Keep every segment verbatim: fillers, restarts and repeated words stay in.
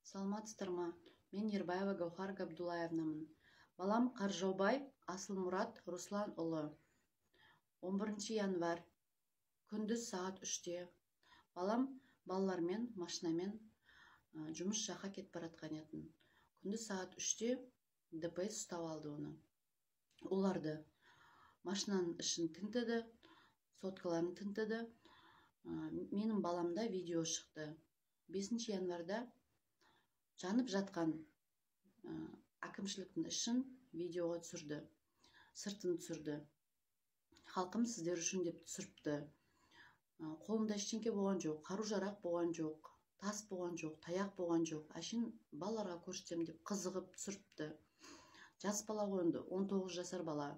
Саламатсыздар ма? Мен Ербаева Гаухар Габдуллаевнамын. Балам Қаржаубай Асылмұрат Руслан ұлы. он бірінші январь күндіз сағат үште балам балалармен машинамен жұмыс жаққа кетіп баратқан етін. Күндіз сағат үште ДПС ұстап алды оны. Оларды машинаның ішін тінтіді, соткаларын тінтіді. Менің баламда видео шықты. бесінші январьда жанып жатқан әкімшіліктің ішін видеоға түсірді, сыртын түсірді. Халқым сіздер үшін деп түсіріпті. Қолында ештеңке болған жоқ, қару-жарақ болған жоқ, тас болған жоқ, таяқ болған жоқ. Әшін балаларға көрсетем деп қызығып түсіріпті. Жас бала қойынды, он тоғыз жасар бала.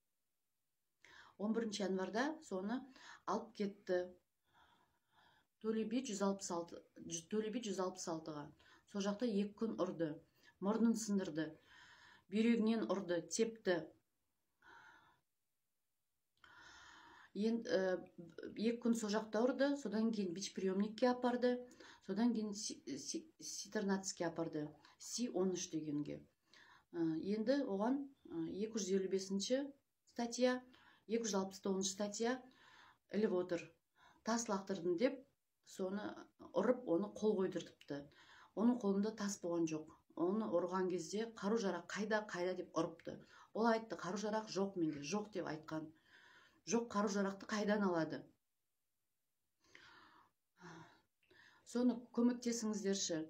он бірінші январьда соны алып кетті. Төле би жүз алпыс алтыға. Сол жақта екі күн ұрды, мұрнын сындырды, бүйрегінен ұрды, тепті. Екі күн сол жақта ұрды, содан кейін бич-приемникке апарды, содан кейін Си тринадцатьке апарды, Си он үш дегенге. Енді оған екі жүз елу бесінші статья, екі жүз алпыс тоғызыншы статья іліп отыр. Тас лақтырдым деп, соны ұрып, оны қол қойдыртыпты. Оның қолында тас болған жоқ. Оны ұрған кезде қару-жарақ қайда, қайда деп ұрыпты. Ол айтты, қару-жарақ жоқ менде, жоқ деп айтқан. Жоқ, қару-жарақты қайдан алады? Соны көмектесіңіздерші.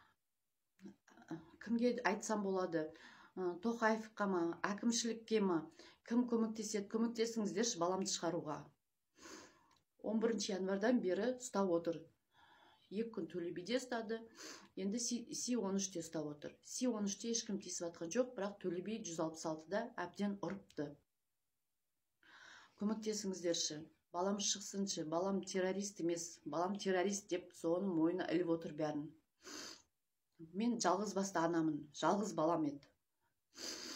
Кімге айтсам болады? Тоқаевқа ма, әкімшілікке ма? Кім көмектеседі? Көмектесіңіздерші баламды шығаруға. он бірінші январьдан бері ұстап отыр. Екі күн Төле биде ұстады, енді Си он үште ұстап отыр. Си он үште ешкім тиісіп атқан жоқ, бірақ Төле би жүз алпыс алтыда әбден ұрыпты. Көмектесіңіздерші. Балам шықсыншы, балам террорист емес, балам террорист деп соның мойнына іліп отыр бәрін. Мен жалғыз басты анамын, жалғыз балам еді.